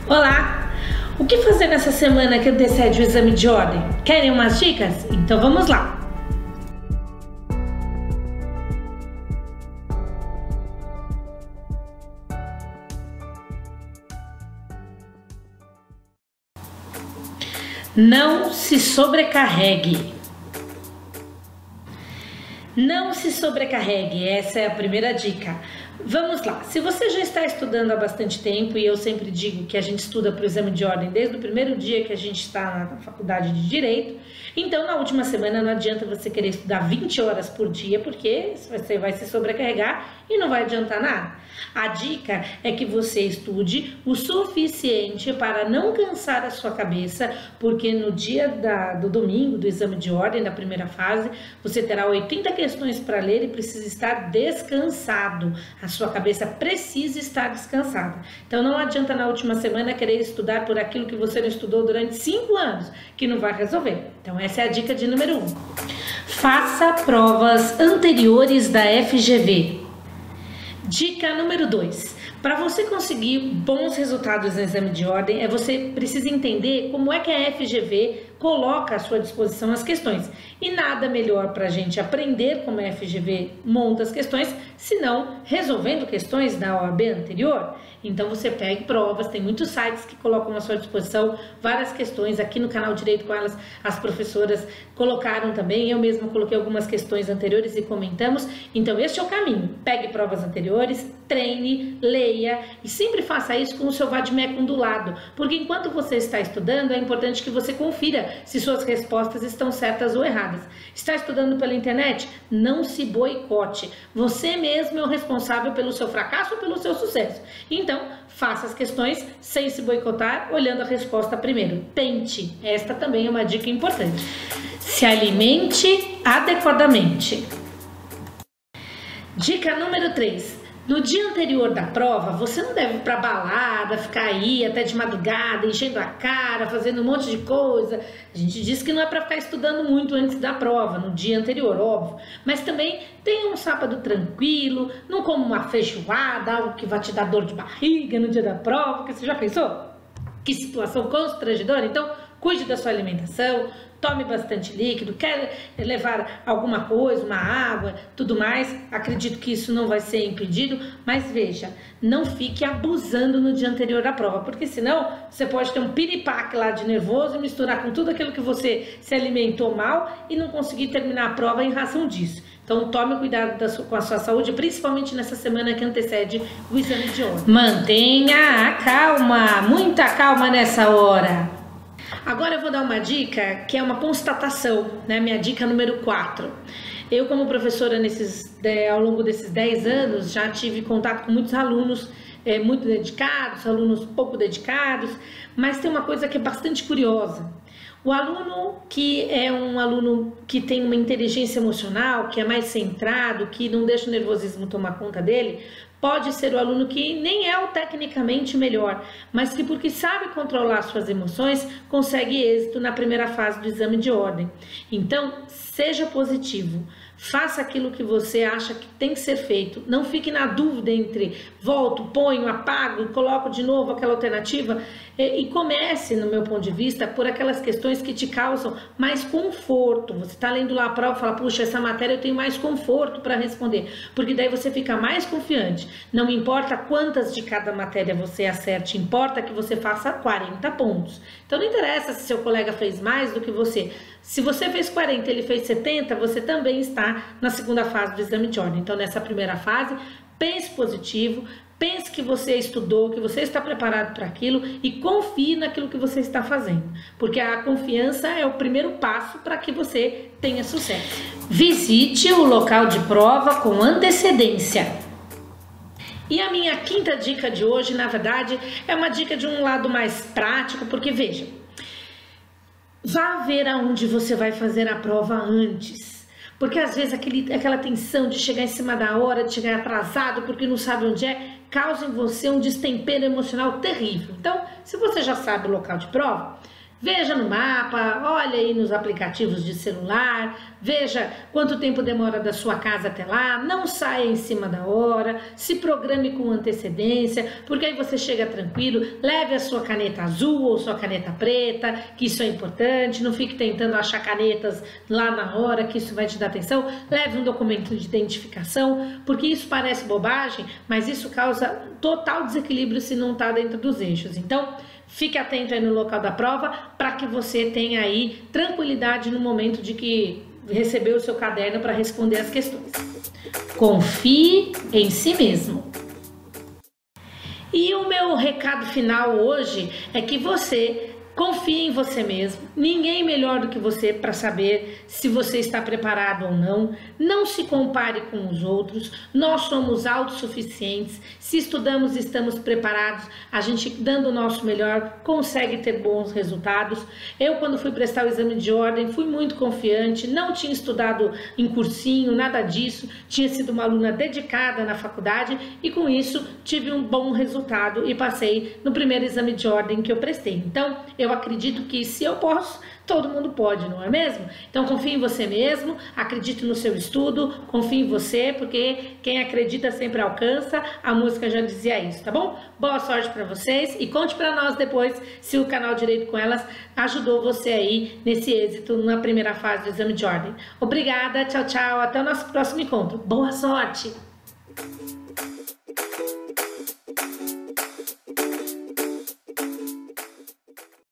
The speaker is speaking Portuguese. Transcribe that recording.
Olá! O que fazer nessa semana que antecede o exame de ordem? Querem umas dicas? Então vamos lá! Não se sobrecarregue. Não se sobrecarregue, essa é a primeira dica. Vamos lá, se você já está estudando há bastante tempo, e eu sempre digo que a gente estuda para o exame de ordem desde o primeiro dia que a gente está na faculdade de Direito, então na última semana não adianta você querer estudar 20 horas por dia, porque você vai se sobrecarregar e não vai adiantar nada. A dica é que você estude o suficiente para não cansar a sua cabeça, porque no dia do domingo, do exame de ordem, da primeira fase, você terá 80 questões para ler e precisa estar descansado. A sua cabeça precisa estar descansada. Então não adianta na última semana querer estudar por aquilo que você não estudou durante 5 anos, que não vai resolver. Então essa é a dica de número 1. Faça provas anteriores da FGV. Dica número 2. Para você conseguir bons resultados no exame de ordem, você precisa entender como é que a FGV coloca à sua disposição as questões. E nada melhor para a gente aprender como a FGV monta as questões, senão resolvendo questões da OAB anterior. Então você pega provas, tem muitos sites que colocam à sua disposição várias questões. Aqui no canal Direito com Elas, as professoras colocaram também, eu mesma coloquei algumas questões anteriores e comentamos. Então este é o caminho, pegue provas anteriores, treine, leia e sempre faça isso com o seu vade-mecum do lado, porque enquanto você está estudando é importante que você confira se suas respostas estão certas ou erradas. Está estudando pela internet? Não se boicote, você mesmo é o responsável pelo seu fracasso ou pelo seu sucesso. Então, faça as questões sem se boicotar, olhando a resposta primeiro. Tente, esta também é uma dica importante. Se alimente adequadamente. Dica número 3. No dia anterior da prova, você não deve ir para balada, ficar aí até de madrugada, enchendo a cara, fazendo um monte de coisa. A gente diz que não é para ficar estudando muito antes da prova, no dia anterior, óbvio. Mas também tenha um sábado tranquilo, não coma uma feijoada, algo que vai te dar dor de barriga no dia da prova, que você já pensou? Que situação constrangedora? Então, cuide da sua alimentação, tome bastante líquido, quer levar alguma coisa, uma água, tudo mais, acredito que isso não vai ser impedido, mas veja, não fique abusando no dia anterior da prova, porque senão você pode ter um piripaque lá de nervoso e misturar com tudo aquilo que você se alimentou mal e não conseguir terminar a prova em razão disso. Então tome cuidado com a sua saúde, principalmente nessa semana que antecede o exame de ordem. Mantenha a calma, muita calma nessa hora. Agora eu vou dar uma dica que é uma constatação, né? Minha dica número 4. Eu, como professora ao longo desses 10 anos, já tive contato com muitos alunos muito dedicados, alunos pouco dedicados, mas tem uma coisa que é bastante curiosa. O aluno que é um aluno que tem uma inteligência emocional, que é mais centrado, que não deixa o nervosismo tomar conta dele, pode ser o aluno que nem é o tecnicamente melhor, mas que porque sabe controlar suas emoções, consegue êxito na primeira fase do exame de ordem. Então, seja positivo. Faça aquilo que você acha que tem que ser feito. Não fique na dúvida entre volto, ponho, apago, coloco de novo aquela alternativa. E comece, no meu ponto de vista, por aquelas questões que te causam mais conforto. Você está lendo lá a prova e fala, puxa, essa matéria eu tenho mais conforto para responder. Porque daí você fica mais confiante. Não importa quantas de cada matéria você acerte, importa que você faça 40 pontos. Então não interessa se seu colega fez mais do que você. Se você fez 40 e ele fez 70, você também está na segunda fase do exame de ordem. Então, nessa primeira fase, pense positivo, pense que você estudou, que você está preparado para aquilo e confie naquilo que você está fazendo. Porque a confiança é o primeiro passo para que você tenha sucesso. Visite o local de prova com antecedência. E a minha quinta dica de hoje, na verdade, é uma dica de um lado mais prático, porque veja, vá ver aonde você vai fazer a prova antes, porque às vezes aquela tensão de chegar em cima da hora, de chegar atrasado porque não sabe onde é, causa em você um destempero emocional terrível. Então, se você já sabe o local de prova, Veja no mapa, olha aí nos aplicativos de celular, veja quanto tempo demora da sua casa até lá, não saia em cima da hora, se programe com antecedência, porque aí você chega tranquilo, leve a sua caneta azul ou sua caneta preta, que isso é importante, não fique tentando achar canetas lá na hora, que isso vai te dar atenção, leve um documento de identificação, porque isso parece bobagem, mas isso causa total desequilíbrio se não está dentro dos eixos. Então, fique atento aí no local da prova para que você tenha aí tranquilidade no momento de que receber o seu caderno para responder as questões. Confie em si mesmo. E o meu recado final hoje é que você confie em você mesmo. Ninguém melhor do que você para saber se você está preparado ou não. Não se compare com os outros. Nós somos autossuficientes. Se estudamos e estamos preparados, a gente, dando o nosso melhor, consegue ter bons resultados. Eu, quando fui prestar o exame de ordem, fui muito confiante. Não tinha estudado em cursinho, nada disso. Tinha sido uma aluna dedicada na faculdade e, com isso, tive um bom resultado e passei no primeiro exame de ordem que eu prestei. Então, eu acredito que se eu posso, todo mundo pode, não é mesmo? Então confie em você mesmo, acredite no seu estudo, confie em você, porque quem acredita sempre alcança, a música já dizia isso, tá bom? Boa sorte para vocês e conte para nós depois se o canal Direito com Elas ajudou você aí nesse êxito na primeira fase do exame de ordem. Obrigada, tchau, tchau, até o nosso próximo encontro. Boa sorte!